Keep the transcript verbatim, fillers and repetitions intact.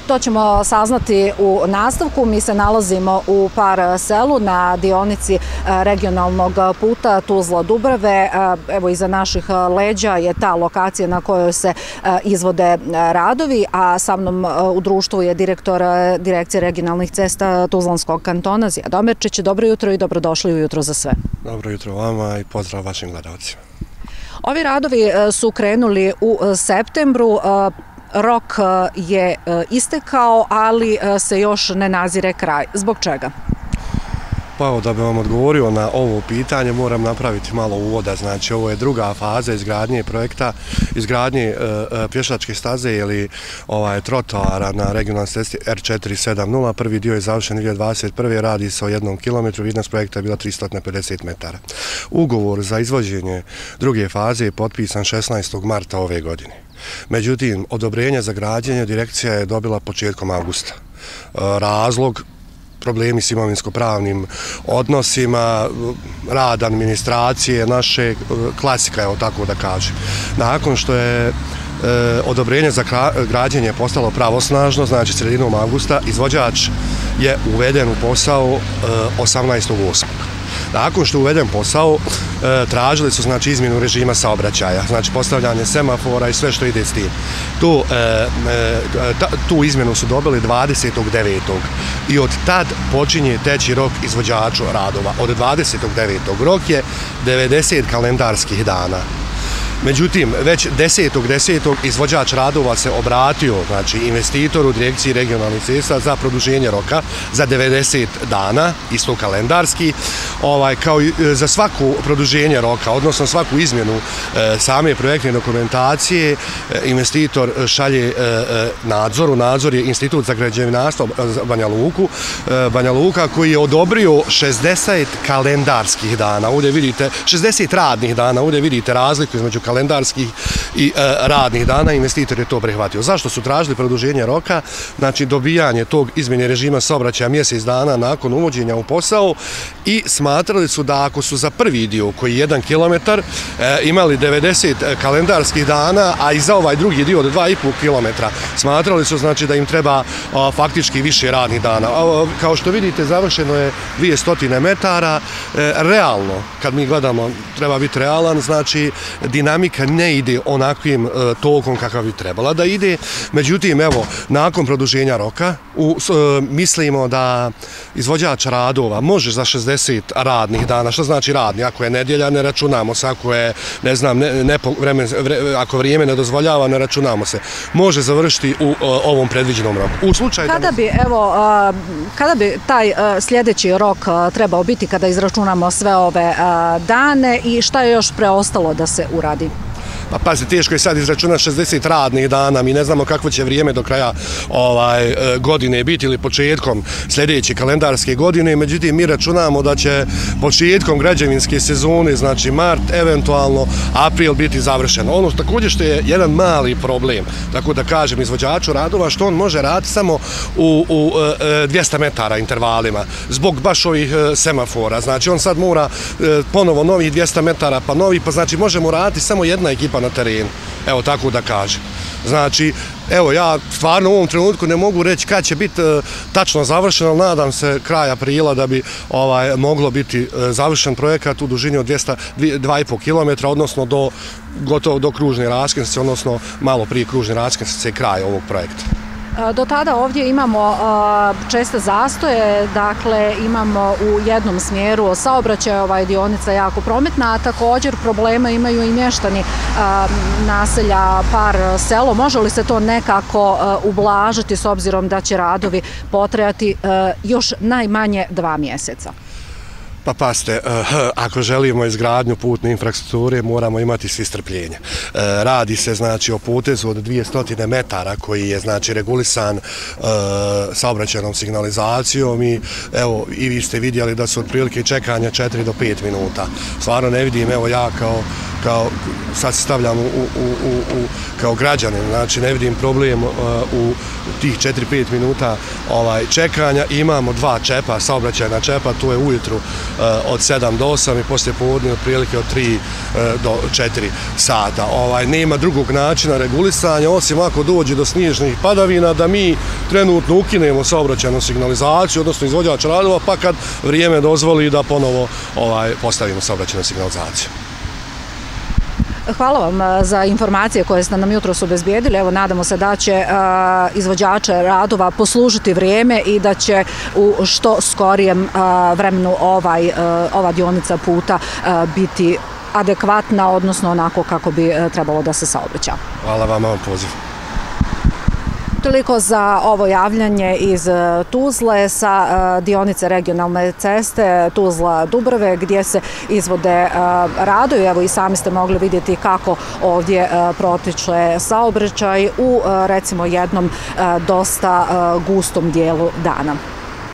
To ćemo saznati u nastavku. Mi se nalazimo u Par selu na dionici regionalnog puta Tuzla-Dubrave. Evo, iza naših leđa je ta lokacija na kojoj se izvode radovi, a sa mnom u društvu je direktor Direkcije regionalnih cesta Tuzlanskog kantona Zijad Omerčić. Dobro jutro i dobrodošli u Jutro za sve. Dobro jutro vama i pozdrav vašim gledalcima. Ovi radovi su krenuli u septembru. Rok je istekao, ali se još ne nazire kraj. Zbog čega? Pa evo, da bi vam odgovorio na ovo pitanje, moram napraviti malo uvoda. Znači, ovo je druga faza izgradnje projekta, izgradnje e, pješačke staze ili ovaj, trotoara na regionalnoj cesti R četiri sedamdeset. Prvi dio je završen dvije tisuće dvadeset prve. Radi se o jednom kilometru, vrijednost projekta je bila tristo pedeset metara. Ugovor za izvođenje druge faze je potpisan šesnaestog marta ove godine. Međutim, odobrenje za građenje direkcija je dobila početkom avgusta. Razlog, problemi s imovinsko-pravnim odnosima, rad administracije, naše klasika, evo tako da kažem. Nakon što je e, odobrenje za građenje postalo pravosnažno, znači sredinom avgusta, izvođač je uveden u posao e, osamnaestog osmog Nakon što je uveden posao, e, tražili su znači izmjenu režima saobraćaja, znači postavljanje semafora i sve što ide s tim. Tu, e, e, ta, tu izmjenu su dobili dvadesetog devetog i od tad počinje teći rok izvođaču radova. Od dvadesetog devetog rok je devedeset kalendarskih dana. Međutim, već desetog desetog izvođač radova se obratio, znači, investitoru Direkciji regionalnih cesta za produženje roka za devedeset dana, isto kalendarski, ovaj, kao i za svaku produženje roka, odnosno svaku izmjenu e, same projektne dokumentacije, e, investitor šalje e, nadzoru. Nadzor je Institut za građevinarstvo Banja Luku, e, Banja Luka koji je odobrio šezdeset kalendarskih dana. Ovdje vidite, šezdeset radnih dana, ovdje vidite razliku između kalendarskih i e, radnih dana. Investitor je to prihvatio. Zašto su tražili produženje roka? Znači, dobijanje tog izmjene režima saobraćaja mjesec dana nakon uvođenja u posao i smatrali su da ako su za prvi dio, koji je jedan kilometar, e, imali devedeset kalendarskih dana, a i za ovaj drugi dio od dva i pol kilometra, smatrali su znači da im treba a, faktički više radnih dana. A, kao što vidite, završeno je dvjesto metara. E, realno, kad mi gledamo, treba biti realan, znači dinamika ne ide onakvim e, tokom kakav bi trebala da ide. Međutim, evo, nakon produženja roka, u, e, mislimo da izvođač radova može za šezdeset radnih dana, što znači radni, ako je nedjelja ne računamo se, ako je, ne znam, ne, ne, vreme, vre, ako vrijeme ne dozvoljava ne računamo se, može završiti u o, ovom predviđenom roku. U slučaju kada bi, evo, a, kada bi taj a, sljedeći rok a, trebao biti kada izračunamo sve ove a, dane i šta je još preostalo da se uradi? Pa pazi, teško je sad izračunati šezdeset radnih dana, mi ne znamo kakvo će vrijeme do kraja ovaj, godine biti ili početkom sljedeće kalendarske godine, međutim mi računamo da će početkom građevinske sezone, znači mart, eventualno april biti završeno. Ono također što je jedan mali problem, tako da kažem, izvođaču radova, što on može raditi samo u, u dvjesto metara intervalima, zbog baš ovih semafora. Znači on sad mora ponovo novih dvjesto metara, pa novi, pa znači možemo raditi samo jedna ekipa na terenu, evo tako da kažem. Znači, evo ja stvarno u ovom trenutku ne mogu reći kad će biti e, tačno završeno, ali nadam se kraj aprila da bi ovaj, moglo biti e, završen projekat u dužini od dvjesto dva i pol kilometra, odnosno do, gotovo do kružne raskrsnice, odnosno malo prije kružne raskrsnice i kraj ovog projekta. Do tada ovdje imamo česte zastoje, dakle imamo u jednom smjeru saobraćaj, ovaj dionica jako prometna, a također problema imaju i mještani naselja Par selo. Može li se to nekako ublažiti s obzirom da će radovi potrajati još najmanje dva mjeseca? Pa paste, ako želimo izgradnju putne infrastrukture, moramo imati svi strpljenja. Radi se znači o putezu od dvjesto metara koji je znači regulisan saobraćajnom signalizacijom i evo i vi ste vidjeli da su otprilike čekanja četiri do pet minuta. Stvarno ne vidim, evo ja kao kao, sad se stavljam u, u, u, u, kao građanin, znači ne vidim problem uh, u tih četiri do pet minuta ovaj, čekanja. Imamo dva čepa, saobraćajna čepa, to je ujutru uh, od sedam do osam i poslije podne otprilike od tri uh, do četiri sata. Ovaj, nema drugog načina regulisanja, osim ako dođe do snježnih padavina, da mi trenutno ukinemo saobraćajnu signalizaciju, odnosno izvođač radova, pa kad vrijeme dozvoli da ponovo ovaj, postavimo saobraćajnu signalizaciju. Hvala vam za informacije koje ste nam jutros obezbijedili. Evo, nadamo se da će uh, izvođače radova poslužiti vrijeme i da će u što skorijem uh, vremenu ovaj, uh, ova dionica puta uh, biti adekvatna, odnosno onako kako bi uh, trebalo da se saobraća. Hvala vam na poziv. Toliko za ovo javljanje iz Tuzle sa dionice regionalne ceste Tuzla-Dubrave gdje se izvode radovi. Evo i sami ste mogli vidjeti kako ovdje protiče saobraćaj u recimo jednom dosta gustom dijelu dana.